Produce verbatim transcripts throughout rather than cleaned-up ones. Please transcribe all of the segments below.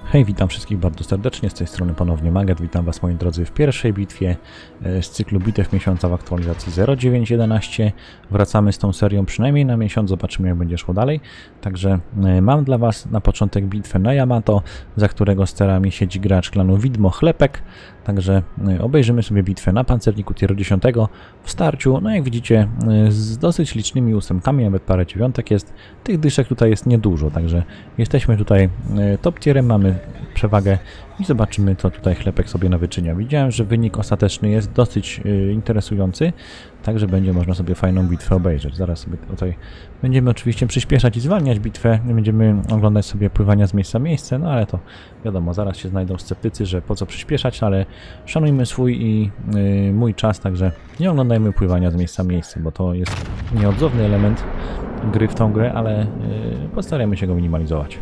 Hej, witam wszystkich bardzo serdecznie, z tej strony ponownie Maget, witam was moi drodzy w pierwszej bitwie z cyklu bitew miesiąca w aktualizacji zero dziewięć jedenaście. Wracamy z tą serią przynajmniej na miesiąc, zobaczymy jak będzie szło dalej. Także mam dla was na początek bitwę na Yamato, za którego sterami siedzi gracz klanu Widmo Chlepek. Także obejrzymy sobie bitwę na pancerniku tier dziesięć w starciu. No jak widzicie z dosyć licznymi ósemkami, nawet parę dziewiątek jest. Tych dyszek tutaj jest niedużo, także jesteśmy tutaj top tierem, mamy przewagę i zobaczymy co tutaj Chlepek sobie nawyczynia. Widziałem, że wynik ostateczny jest dosyć y, interesujący, także będzie można sobie fajną bitwę obejrzeć. Zaraz sobie tutaj będziemy oczywiście przyspieszać i zwalniać bitwę, będziemy oglądać sobie pływania z miejsca w miejsce, no ale to wiadomo, zaraz się znajdą sceptycy, że po co przyspieszać, ale szanujmy swój i y, mój czas, także nie oglądajmy pływania z miejsca w miejsce, bo to jest nieodzowny element gry w tą grę, ale y, postarajmy się go minimalizować.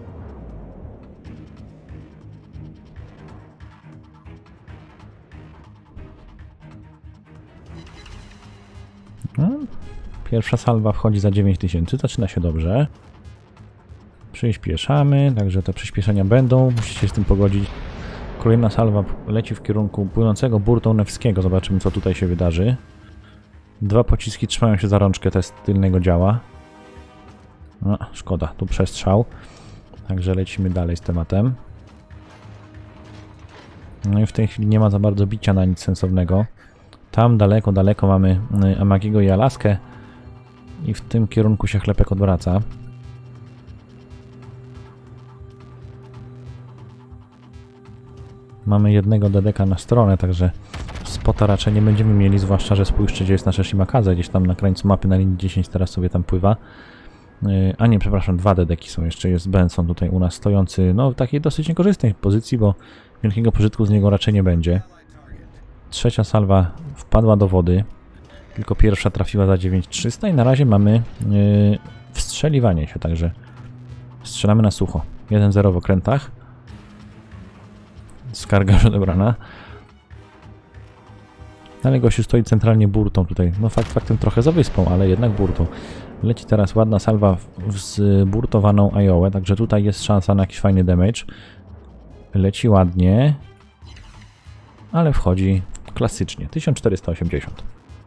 No, pierwsza salwa wchodzi za dziewięć tysięcy, zaczyna się dobrze. Przyspieszamy, także te przyspieszenia będą, musicie się z tym pogodzić. Kolejna salwa leci w kierunku płynącego burtą Nevskiego, zobaczymy co tutaj się wydarzy. Dwa pociski trzymają się za rączkę test tylnego działa. No, szkoda, tu przestrzał. Także lecimy dalej z tematem. No i w tej chwili nie ma za bardzo bicia na nic sensownego. Tam daleko, daleko mamy Amagiego i Alaskę i w tym kierunku się Chlepek odwraca. Mamy jednego dedeka na stronę, także spota raczej nie będziemy mieli, zwłaszcza, że spójrzcie, gdzie jest nasze Shimakaze, gdzieś tam na krańcu mapy na linii dziesięć teraz sobie tam pływa. A nie, przepraszam, dwa dedeki są jeszcze, jest Benson tutaj u nas stojący, no w takiej dosyć niekorzystnej pozycji, bo wielkiego pożytku z niego raczej nie będzie. Trzecia salwa wpadła do wody, tylko pierwsza trafiła za dziewięć tysięcy trzysta i na razie mamy yy, wstrzeliwanie się, także strzelamy na sucho. jeden zero w okrętach. Skarga już odebrana. Ale gościu stoi centralnie burtą tutaj, no fakt faktem trochę za wyspą, ale jednak burtą. Leci teraz ładna salwa z burtowaną Iołę, także tutaj jest szansa na jakiś fajny damage. Leci ładnie, ale wchodzi klasycznie, tysiąc czterysta osiemdziesiąt.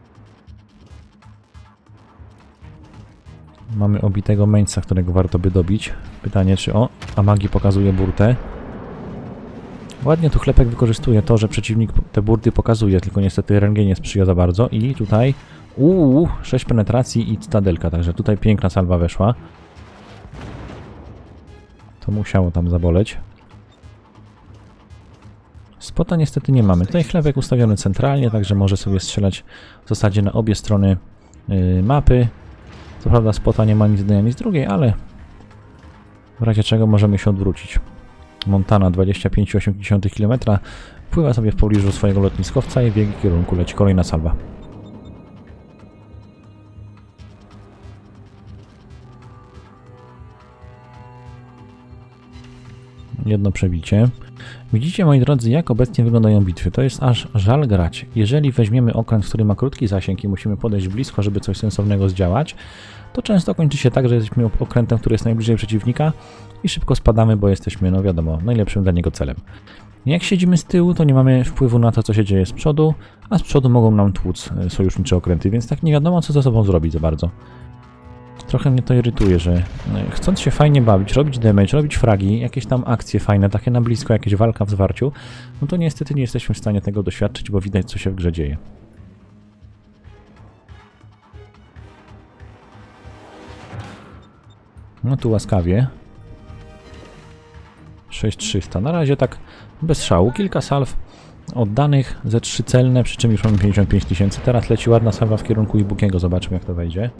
Mamy obitego Mainza, którego warto by dobić. Pytanie, czy o, Amagi pokazuje burtę. Ładnie tu Chlepek wykorzystuje to, że przeciwnik te burty pokazuje, tylko niestety R N G nie sprzyja za bardzo. I tutaj, uuu, sześć penetracji i cytadelka, także tutaj piękna salwa weszła. To musiało tam zaboleć. Spota niestety nie mamy. Tutaj Chlepek ustawiony centralnie, także może sobie strzelać w zasadzie na obie strony yy, mapy. Co prawda spota nie ma nic z jednej, ani z drugiej, ale w razie czego możemy się odwrócić. Montana dwadzieścia pięć przecinek osiem kilometra pływa sobie w pobliżu swojego lotniskowca i w jego kierunku leci kolejna salwa. Jedno przebicie. Widzicie, moi drodzy, jak obecnie wyglądają bitwy. To jest aż żal grać. Jeżeli weźmiemy okręt, który ma krótki zasięg i musimy podejść blisko, żeby coś sensownego zdziałać, to często kończy się tak, że jesteśmy okrętem, który jest najbliżej przeciwnika i szybko spadamy, bo jesteśmy, no wiadomo, najlepszym dla niego celem. Jak siedzimy z tyłu, to nie mamy wpływu na to, co się dzieje z przodu, a z przodu mogą nam tłuc sojusznicze okręty, więc tak nie wiadomo, co ze sobą zrobić za bardzo. Trochę mnie to irytuje, że chcąc się fajnie bawić, robić damage, robić fragi, jakieś tam akcje fajne, takie na blisko, jakieś walka w zwarciu, no to niestety nie jesteśmy w stanie tego doświadczyć, bo widać, co się w grze dzieje. No tu łaskawie. sześć tysięcy trzysta. Na razie tak bez szału. Kilka salw oddanych, ze trzy celne, przy czym już mamy pięćdziesiąt pięć tysięcy. Teraz leci ładna salwa w kierunku Ibukiego. Zobaczmy jak to wejdzie.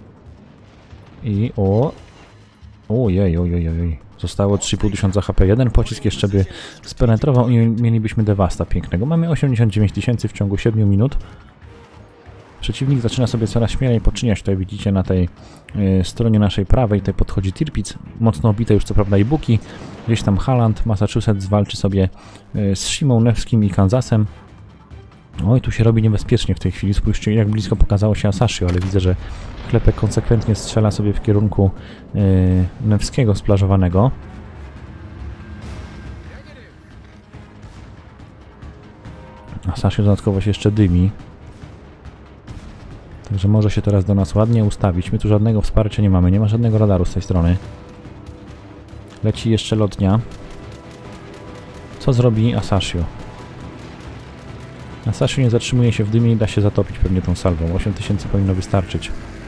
I o... Ojej, ojej, ojej. Zostało trzy i pół tysiąca H P. Jeden pocisk jeszcze by spenetrował i mielibyśmy Devasta pięknego. Mamy osiemdziesiąt dziewięć tysięcy w ciągu siedmiu minut. Przeciwnik zaczyna sobie coraz śmielej poczyniać. Tutaj widzicie na tej y, stronie naszej prawej, tutaj podchodzi Tirpitz, mocno obite już co prawda Ibuki. Gdzieś tam Halland, Massachusetts walczy sobie y, z Shimą, Nevskim i Kansasem. Oj, tu się robi niebezpiecznie w tej chwili. Spójrzcie, jak blisko pokazało się Asashi, ale widzę, że Chlepek konsekwentnie strzela sobie w kierunku yy, Nevskiego splażowanego. Asashio dodatkowo się jeszcze dymi. Także może się teraz do nas ładnie ustawić. My tu żadnego wsparcia nie mamy, nie ma żadnego radaru z tej strony. Leci jeszcze lotnia. Co zrobi Asashio? Asashio nie zatrzymuje się w dymie i da się zatopić pewnie tą salwą. osiem tysięcy powinno wystarczyć.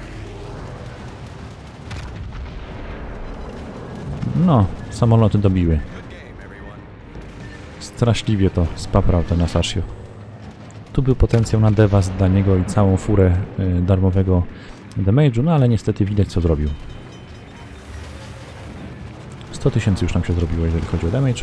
No, samoloty dobiły. Straszliwie to spaprał ten Asashio. Tu był potencjał na dewast dla niego i całą furę y, darmowego damage'u, no ale niestety widać co zrobił. sto tysięcy już nam się zrobiło, jeżeli chodzi o damage.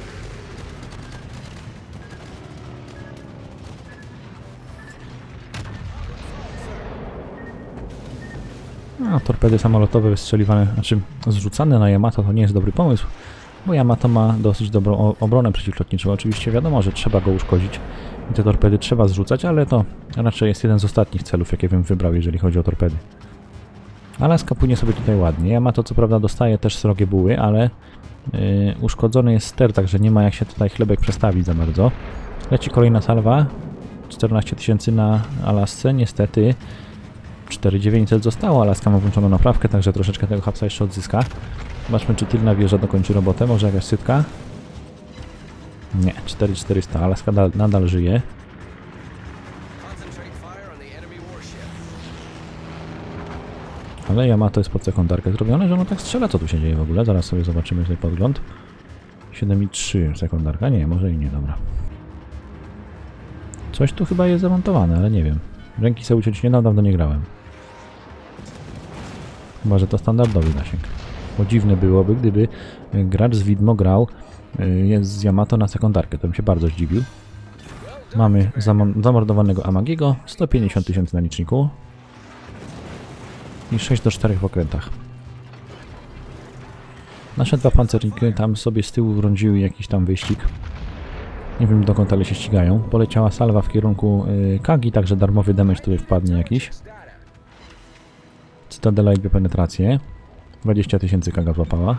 No, torpedy samolotowe wystrzeliwane, znaczy zrzucane na Yamato to nie jest dobry pomysł, bo Yamato ma dosyć dobrą obronę przeciwlotniczą. Oczywiście wiadomo, że trzeba go uszkodzić i te torpedy trzeba zrzucać, ale to raczej jest jeden z ostatnich celów, jakie bym wybrał, jeżeli chodzi o torpedy. Alaska płynie sobie tutaj ładnie. Yamato co prawda dostaje też srogie buły, ale yy, uszkodzony jest ster, także nie ma jak się tutaj chlebek przestawić za bardzo. Leci kolejna salwa. czternaście tysięcy na Alasce, niestety. cztery tysiące dziewięćset zostało, Alaska ma włączoną naprawkę, także troszeczkę tego hapsa jeszcze odzyska. Zobaczmy, czy tylna wieża dokończy robotę, może jakaś sytka? Nie, cztery tysiące czterysta, Alaska nadal, nadal żyje. Ale Yamato jest pod sekundarkę zrobione, że ono tak strzela, co tu się dzieje w ogóle, zaraz sobie zobaczymy tutaj podgląd. siedem i trzy sekundarka, nie, może i nie, dobra. Coś tu chyba jest zamontowane, ale nie wiem. Ręki sobie uciąć nie dam, dawno nie grałem. Chyba, że to standardowy zasięg. Bo dziwne byłoby, gdyby gracz z widmo grał jest z Yamato na sekundarkę. To bym się bardzo zdziwił. Mamy zamordowanego Amagiego, sto pięćdziesiąt tysięcy na liczniku i sześć do czterech w okrętach. Nasze dwa pancerniki tam sobie z tyłu wrądziły jakiś tam wyścig. Nie wiem dokąd, ale się ścigają. Poleciała salwa w kierunku y, Kagi, także darmowy damage tutaj wpadnie jakiś. Cytadela i dwie penetracje. dwadzieścia tysięcy Kaga złapała.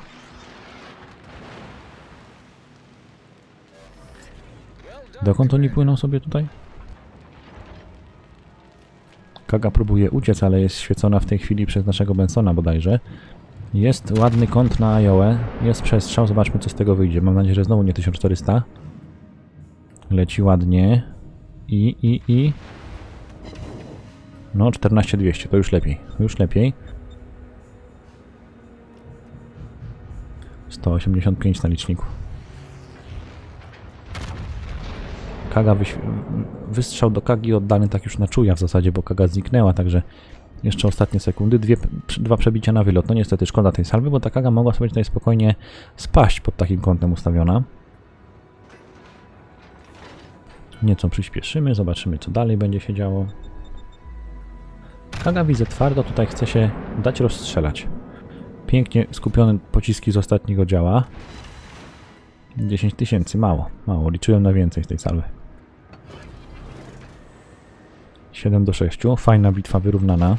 Dokąd oni płyną sobie tutaj? Kaga próbuje uciec, ale jest świecona w tej chwili przez naszego Bensona bodajże. Jest ładny kąt na Iołę. Jest przestrzał, zobaczmy co z tego wyjdzie. Mam nadzieję, że znowu nie tysiąc czterysta. Leci ładnie. I, i, i... No, czternaście dwieście, to już lepiej. Już lepiej. sto osiemdziesiąt pięć na liczniku. Kaga wyś... Wystrzał do Kagi oddany tak już na czuja w zasadzie, bo Kaga zniknęła, także jeszcze ostatnie sekundy. Dwie, dwa przebicia na wylot. No niestety szkoda tej salwy, bo ta Kaga mogła sobie tutaj spokojnie spaść pod takim kątem ustawiona. Nieco przyspieszymy, zobaczymy co dalej będzie się działo. Kaga widzę twardo, tutaj chce się dać rozstrzelać. Pięknie skupione pociski z ostatniego działa. dziesięć tysięcy, mało, mało, liczyłem na więcej z tej salwy. siedem do sześciu, fajna bitwa wyrównana.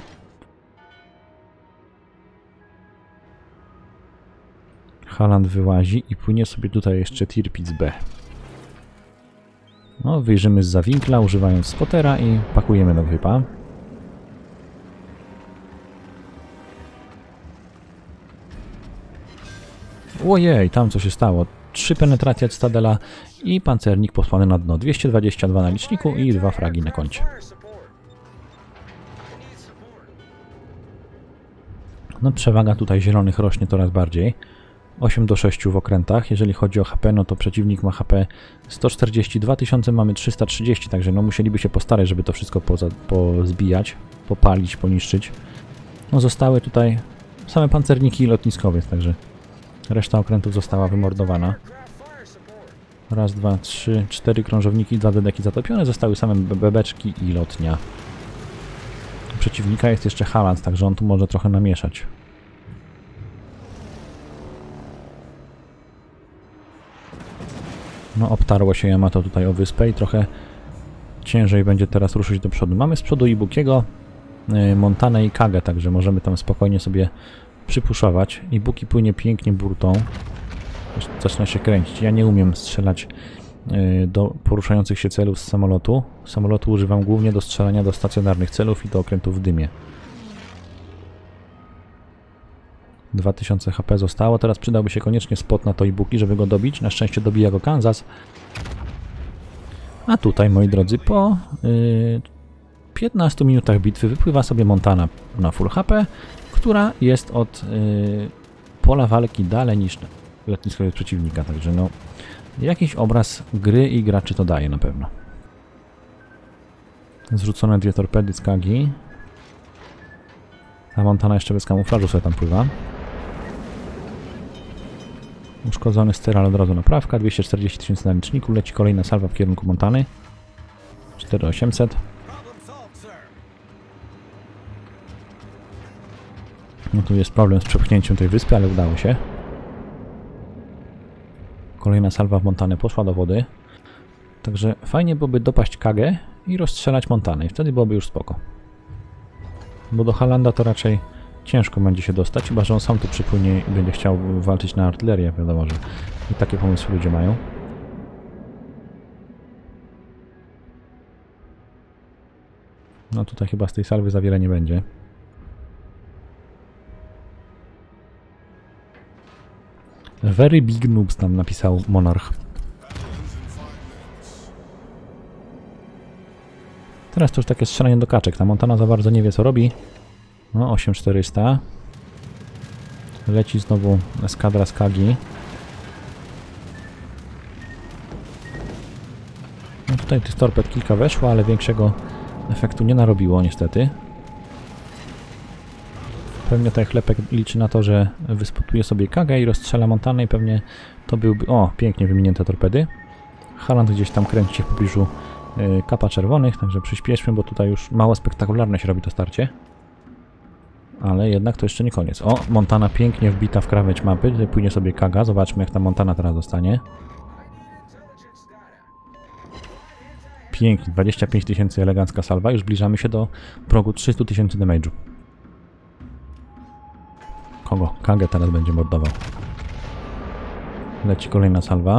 Haland wyłazi i płynie sobie tutaj jeszcze Tirpitz B. No, wyjrzymy zza winkla, używając spotera i pakujemy do chyba. Ojej, tam co się stało. Trzy penetracje Cytadela i pancernik posłany na dno. dwieście dwadzieścia dwa na liczniku i dwa fragi na koncie. No, przewaga tutaj zielonych rośnie coraz bardziej. osiem do sześciu w okrętach. Jeżeli chodzi o H P, no to przeciwnik ma H P sto czterdzieści dwa tysiące, mamy trzysta trzydzieści, także no musieliby się postarać, żeby to wszystko poza, pozbijać, popalić, poniszczyć. No zostały tutaj same pancerniki lotniskowe, także reszta okrętów została wymordowana. Raz, dwa, trzy, cztery krążowniki, dwa dedeki zatopione, zostały same bebeczki i lotnia. U przeciwnika jest jeszcze Haland, także on tu może trochę namieszać. No, obtarło się Yamato tutaj o wyspę i trochę ciężej będzie teraz ruszyć do przodu. Mamy z przodu Ibukiego, yy, Montanę i Kagę, także możemy tam spokojnie sobie przypuszować. Ibuki płynie pięknie burtą. Zaczyna się kręcić. Ja nie umiem strzelać do poruszających się celów z samolotu. Samolotu używam głównie do strzelania do stacjonarnych celów i do okrętów w dymie. dwa tysiące H P zostało, teraz przydałby się koniecznie spot na to Ibuki, żeby go dobić. Na szczęście dobija go Kansas. A tutaj, moi drodzy, po yy, piętnastu minutach bitwy wypływa sobie Montana na full H P, która jest od yy, pola walki dalej niż lotnisko przeciwnika, także no jakiś obraz gry i graczy to daje na pewno. Zrzucone dwie torpedy z Kagi. A Montana jeszcze bez kamuflażu sobie tam pływa. Uszkodzony styral, od razu naprawka, dwieście czterdzieści tysięcy na liczniku, leci kolejna salwa w kierunku Montany. cztery tysiące osiemset. No tu jest problem z przepchnięciem tej wyspy, ale udało się. Kolejna salwa w Montanę poszła do wody. Także fajnie byłoby dopaść Kagę i rozstrzelać Montanę i wtedy byłoby już spoko. Bo do Halanda to raczej ciężko będzie się dostać, chyba że on sam tu przypłynie i będzie chciał walczyć na artylerię, wiadomo, że i takie pomysły ludzie mają. No tutaj chyba z tej salwy za wiele nie będzie. Very big noobs tam napisał Monarch. Teraz to już takie strzelanie do kaczek. Ta Montana za bardzo nie wie co robi. No osiem tysięcy czterysta. Leci znowu eskadra z Kagi. No tutaj tych torped kilka weszło, ale większego efektu nie narobiło niestety. Pewnie ten chlepek liczy na to, że wyspotuje sobie Kagę i rozstrzela Montanę i pewnie to byłby... O, pięknie wyminięte torpedy. Haland gdzieś tam kręci się w pobliżu y, kapa czerwonych, także przyspieszmy, bo tutaj już mało spektakularne się robi to starcie. Ale jednak to jeszcze nie koniec. O, Montana pięknie wbita w krawędź mapy. Tutaj płynie sobie Kaga. Zobaczmy, jak ta Montana teraz dostanie. Pięknie, dwadzieścia pięć tysięcy elegancka salwa. Już zbliżamy się do progu trzystu tysięcy damage'u. Kogo? Kagę teraz będzie mordował. Leci kolejna salwa.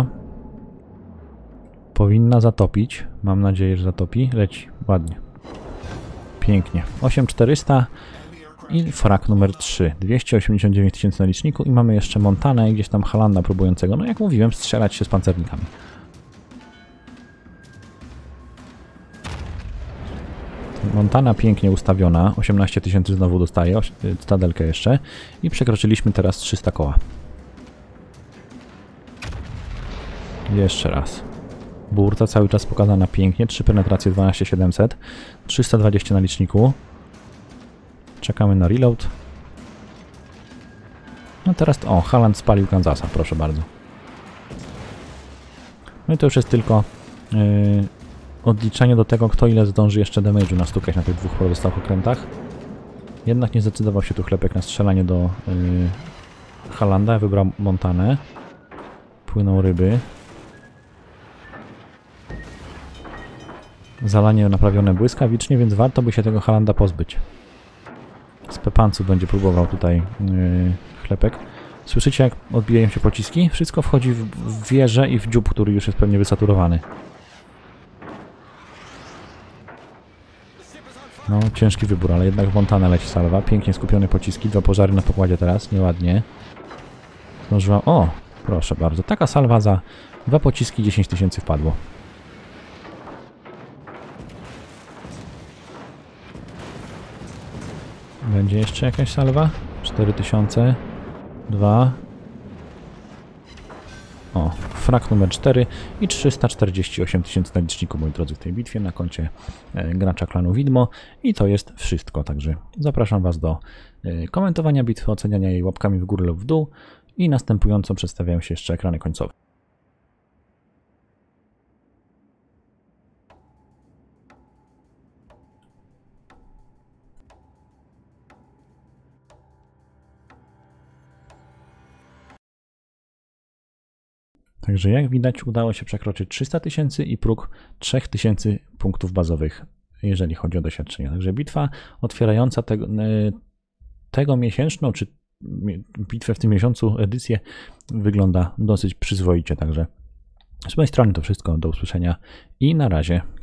Powinna zatopić. Mam nadzieję, że zatopi. Leci. Ładnie. Pięknie. osiem tysięcy czterysta i frak numer trzy. dwieście osiemdziesiąt dziewięć tysięcy na liczniku i mamy jeszcze Montanę i gdzieś tam Halanda próbującego, no jak mówiłem, strzelać się z pancernikami. Montana pięknie ustawiona. osiemnaście tysięcy znowu dostaje. Cytadelkę jeszcze. I przekroczyliśmy teraz trzysta koła. Jeszcze raz. Burta cały czas pokazana pięknie. trzy penetracje, dwanaście tysięcy siedemset. trzysta dwadzieścia na liczniku. Czekamy na reload. No teraz... O, Haland spalił Kansasa, proszę bardzo. No i to już jest tylko yy, odliczenie do tego, kto ile zdąży jeszcze damage'u nastukać na tych dwóch pozostałych okrętach. Jednak nie zdecydował się tu chlepek na strzelanie do yy, Halanda. Wybrał Montanę. Płyną ryby. Zalanie naprawione błyskawicznie, więc warto by się tego Halanda pozbyć. Z pepancu będzie próbował tutaj yy, chlepek. Słyszycie, jak odbijają się pociski? Wszystko wchodzi w, w wieżę i w dziób, który już jest pewnie wysaturowany. No, ciężki wybór, ale jednak w Montanę leci salwa. Pięknie skupione pociski. Dwa pożary na pokładzie teraz. Nieładnie. Zdążyła... O! Proszę bardzo. Taka salwa za dwa pociski dziesięć tysięcy wpadło. Będzie jeszcze jakaś salwa? cztery tysiące. dwa. O, frak numer cztery i trzysta czterdzieści osiem tysięcy na liczniku, moi drodzy, w tej bitwie na koncie e, gracza klanu Widmo. I to jest wszystko, także zapraszam Was do e, komentowania bitwy, oceniania jej łapkami w górę lub w dół i następująco przedstawiają się jeszcze ekrany końcowe. Także jak widać udało się przekroczyć trzysta tysięcy i próg trzy tysiące punktów bazowych, jeżeli chodzi o doświadczenia. Także bitwa otwierająca tego, tego miesięczną, czy bitwę w tym miesiącu, edycję wygląda dosyć przyzwoicie. Także Z mojej strony to wszystko, do usłyszenia i na razie.